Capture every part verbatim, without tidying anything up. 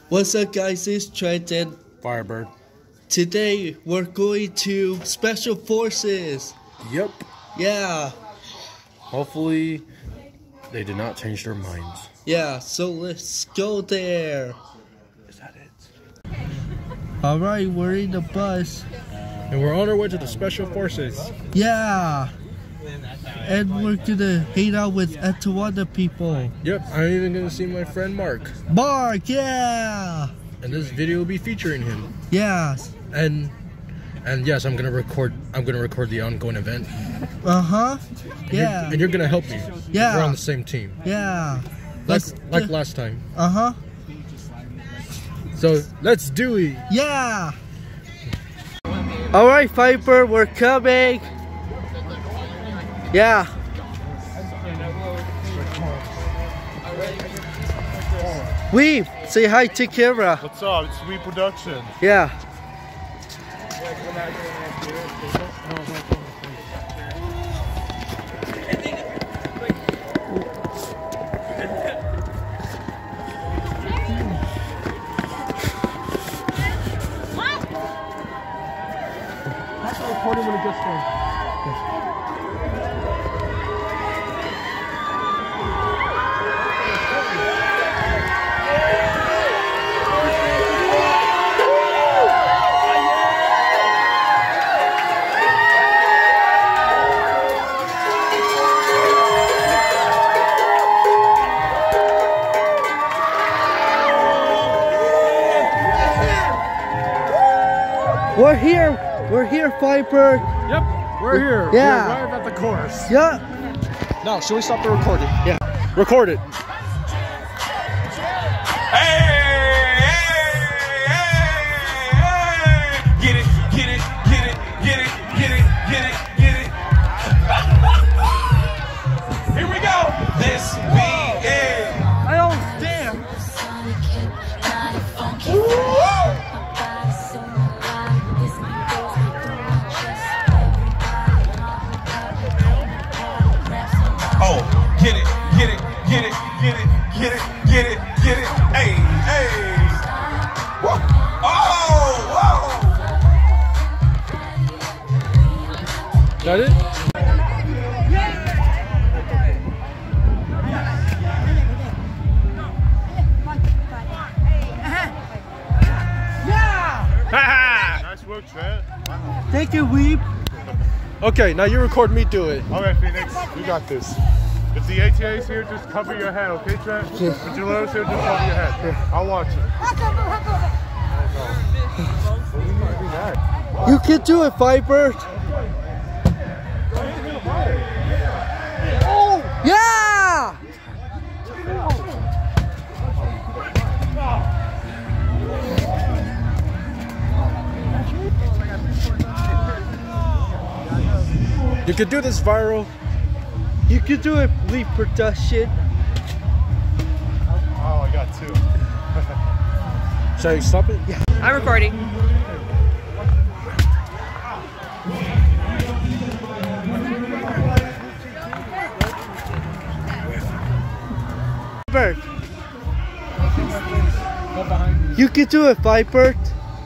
What's up, guys? It's Trent and Firebird. Today we're going to Special Forces. Yep. Yeah. Hopefully they did not change their minds. Yeah, so let's go there. Is that it? Alright, we're in the bus. And we're on our way to the Special Forces. Yeah. And we're gonna hang out with Etiwanda people. Yep, I'm even gonna see my friend Marc. Marc, yeah. And this video will be featuring him. Yes. And and yes, I'm gonna record I'm gonna record the ongoing event. Uh-huh. And Yeah. You're, and you're gonna help me. Yeah. We're on the same team. Yeah. Like Let's like last time. Uh-huh. So let's do it. Yeah. Alright, Viper, we're coming. Yeah. Weave, say hi to Kira. What's up? It's We Production. Yeah. That's the recording when it gets done. We're here. We're here, Viper. Yep, we're here. Yeah. We arrived at the course. Yeah. Now, should we stop the recording? Yeah. Record it. Hey, hey, hey, get it, get it, get it, get it, get it, get it, get it. Here we go. This be it. I don't stand. Oh, get it, get it, get it, get it, get it, get it, get it. Hey, hey. Whoa. Oh, whoa. Got it? Nice work, Trent. Wow. Thank you, Weave. Okay, now you record me do it. All right, Phoenix, we got this. If the A T A is here, just cover your head, okay, Trent? If your letters here, just cover your head. I'll watch it. You can do it, Viper. Oh, yeah. You could do this viral. You can do it, Weave Production. Oh, I got two. Should I stop it? Yeah. I'm recording. Viper. You can do it, Viper.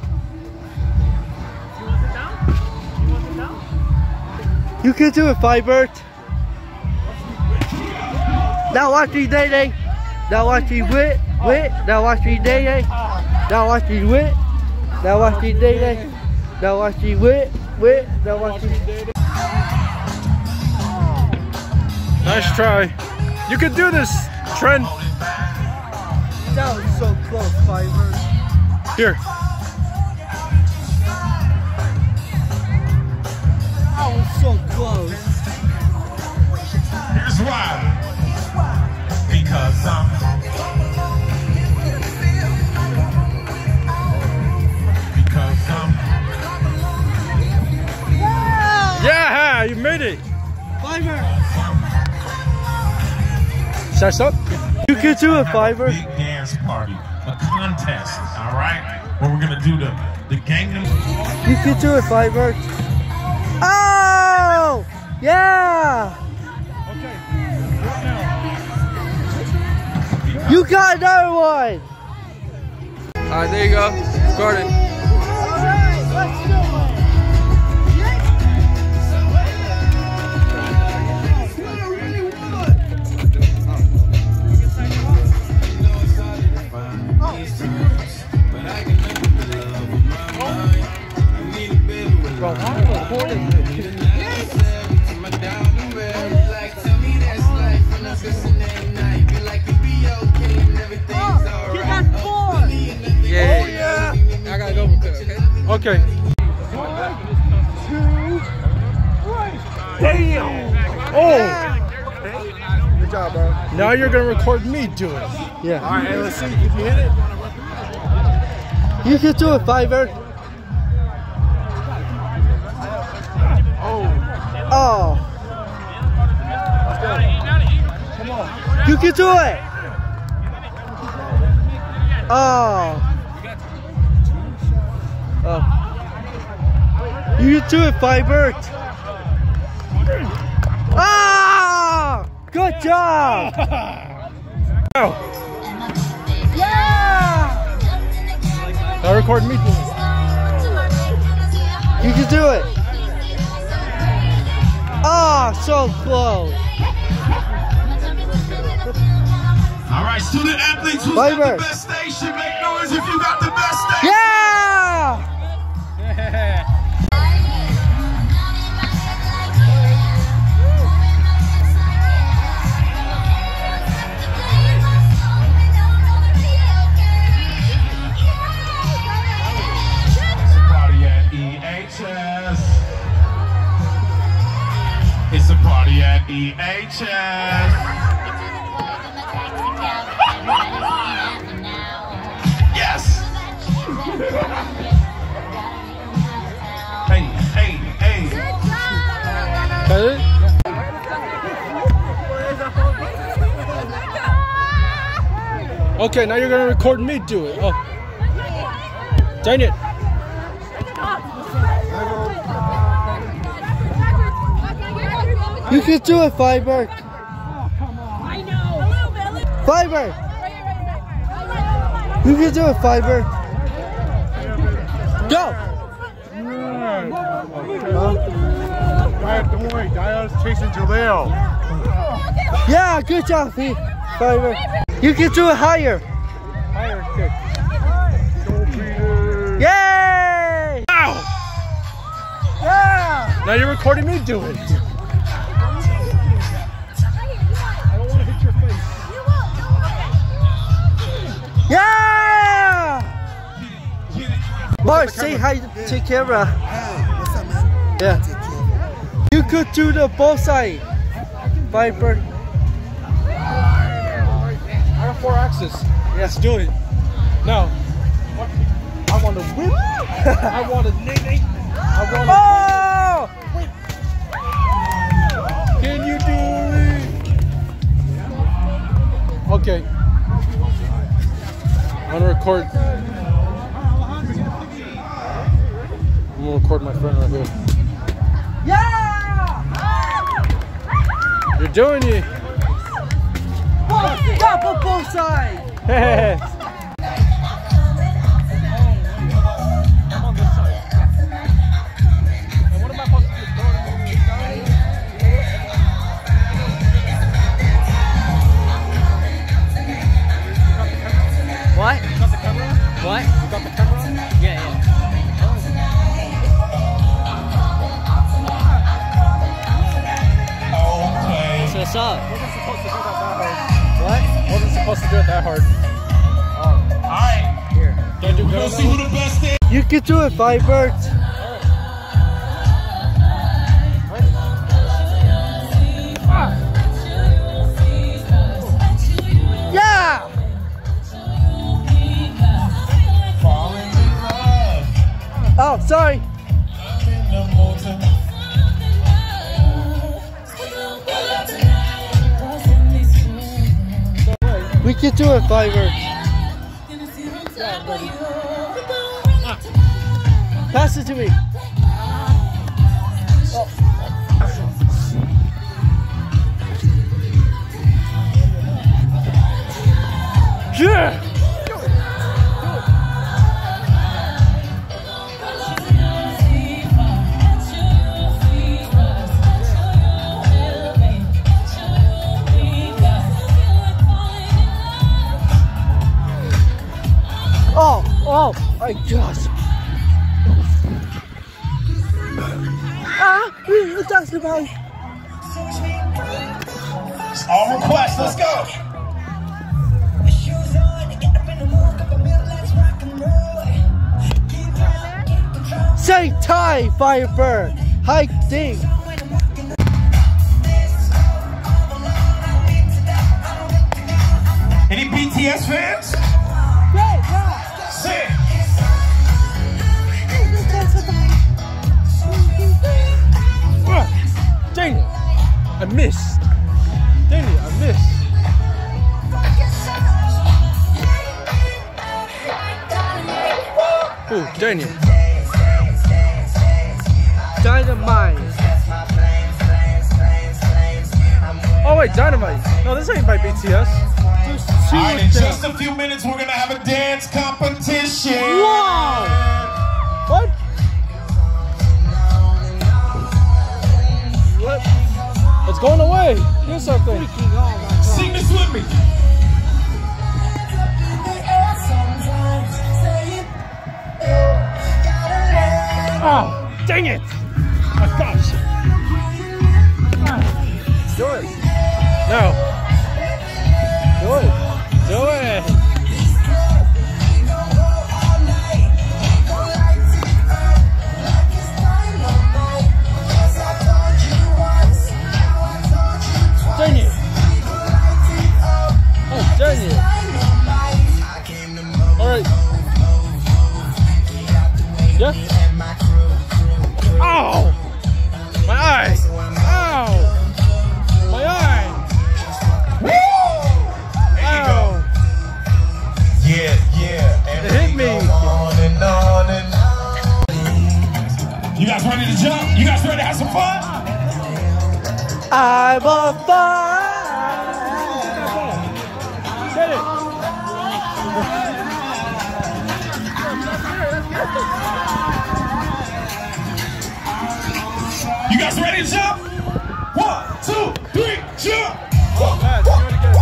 You can do it, Viper. Now watch me, Day Day. Now watch me, Wit, Wit. Now watch me, Day Day. Now watch me, Wit. Now watch me, Day Day. Now watch me, Wit, Wit. Now watch me. Nice try. You can do this, Trent. That was so close, Viper. Here. That was so close. Here's why. Because I'm. Because I'm. Yeah, you made it. Viper. Should I stop? You can do it, Viper. Big dance party, a contest, all right? Where we're gonna do the the Gangnam. You can do it, Viper. Oh! Yeah! You got another one! Alright, there you go. Recording. Alright, let's do it. Bro, I'm recording this. Yeah. Oh, yeah. I gotta go with that, okay? Okay. One, two, three. Damn! Oh! Good job, bro. Now you're gonna record me do it. Yeah. All right, hey, let's see. If you hit it. You can do it, Fiverr. Oh. Oh. Come on. You can do it. Oh. Oh. You can do it, Fiverr. Ah! Good job. Now. Yeah. Now record me do it. You can do it. Ah, so close. All right, student athletes, who's got the best station? Make noise if you got the best station. Yeah! It's a party at E H S. Yes. Hey, hey, hey. Got it? Okay, now you're gonna record me do it. Oh. Dang it. You can do it, Fiverr. I know. Fiverr. You can do it, Fiverr. Go. Alright, don't worry. Diana's chasing Jaleel. Yeah, good job, P. Fiverr. You can do it higher. Higher kick. Go, Peter. Yay! Ow! Yeah! Now you're recording me do it. Yeah! Marc, say hi to camera. Hey, what's up, man? Yeah. Take care. You could do the both side. Fiverr. I got four axes. Let's do it. No. I want to whip. I want to nay I want to. Oh! Can you do it? Okay. I'm gonna record. I'm gonna record my friend right here. Yeah! You're doing it. Both, double both sides. Hey. What? You got the camera on? What? You got the camera on? Yeah, yeah. Okay. So what's up? Wasn't supposed to do that that hard. What? Wasn't supposed to do it that hard. All right. Here. Can I do We're good gonna see who enough? the best is. You can do it, Fiverr. Yeah! Falling in love. Oh, sorry. In the motor. We can do it, Fiverr. Pass it to me. Oh. Yeah! Oh, oh my gosh. Ah, that's about it. All requests, let's go. Say tie, Firebird. Hike ding. Any B T S fans? Great, yeah. Sing. Dang it. I missed. Dang it, I missed. Oh, dang it. Dynamite. Oh wait, Dynamite. No, this ain't by B T S. All right, in just a few minutes, we're gonna have a dance competition. Wow! What? What? It's going away. Do something. Sing this with me. Oh, dang it! My gosh. Do it. No. Do it. Do it. Dang it. Oh, dang it. All right. Yeah. Ow! My eye! Ow! My eye! Woo! There you go. Yeah, yeah. And It hit me. go on and on and on. You guys ready to jump? You guys ready to have some fun? I'm on fire. Get it! You guys ready to jump? One, two, three, jump! Matt, do it again.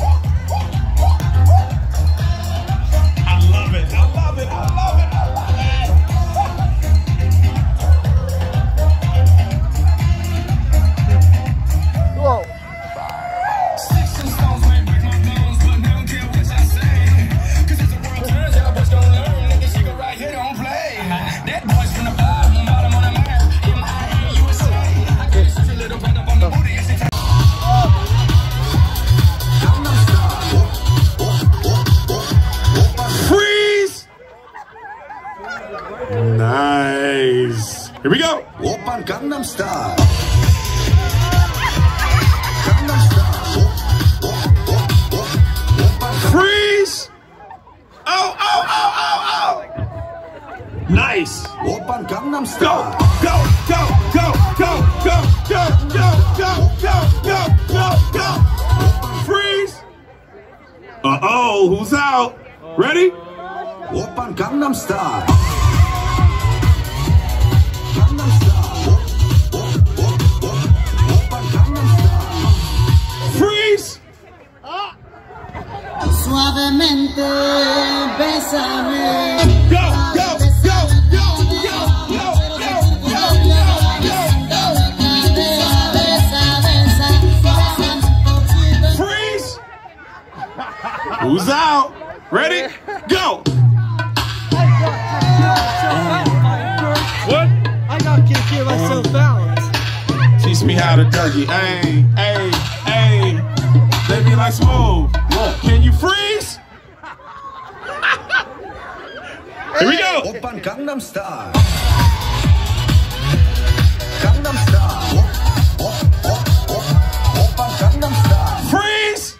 I love it, I love it, I love it, I love it. Whoa. Sticks and stones may break my bones, but they don't care what I say. Cause as the world turns, y'all boys don't learn. Niggas, you can right here, don't play. That boy's from the bottom, bottom on the map. M I A U S A. I get such a little bit up on the booty. Freeze! Nice. Here we go. Open Gangnam Style. Freeze! Oh, oh, oh, oh, oh! Nice. Open Gangnam Go, Style. go, go, go, go, go, go, go, go, go, go, go, go. Freeze! Uh-oh, who's out? Ready? Open Gangnam Style. Gangnam Style. Open Gangnam Style. Freeze! Suavemente, bésame. Go, go, go, go, go, go, go, go, go, go. Freeze! Who's out? Ready? Go! What? I got to get myself balanced. Teach me how to Dougie. Hey, hey, hey. Baby, like smooth. Can you freeze? Here we go. Open Gangnam Style. Gangnam Style. Open Gangnam Style. Freeze.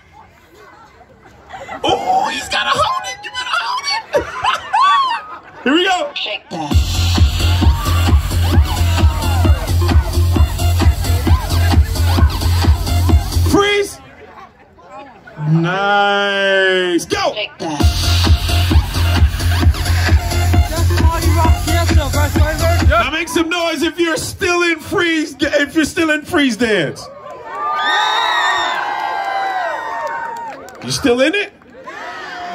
Oh, he's got to hold it. You better hold it. Here we go. Shake that. Freeze. Nice. Go. Shake that. Now make some noise if you're still in freeze. If you're still in freeze dance. You still in it?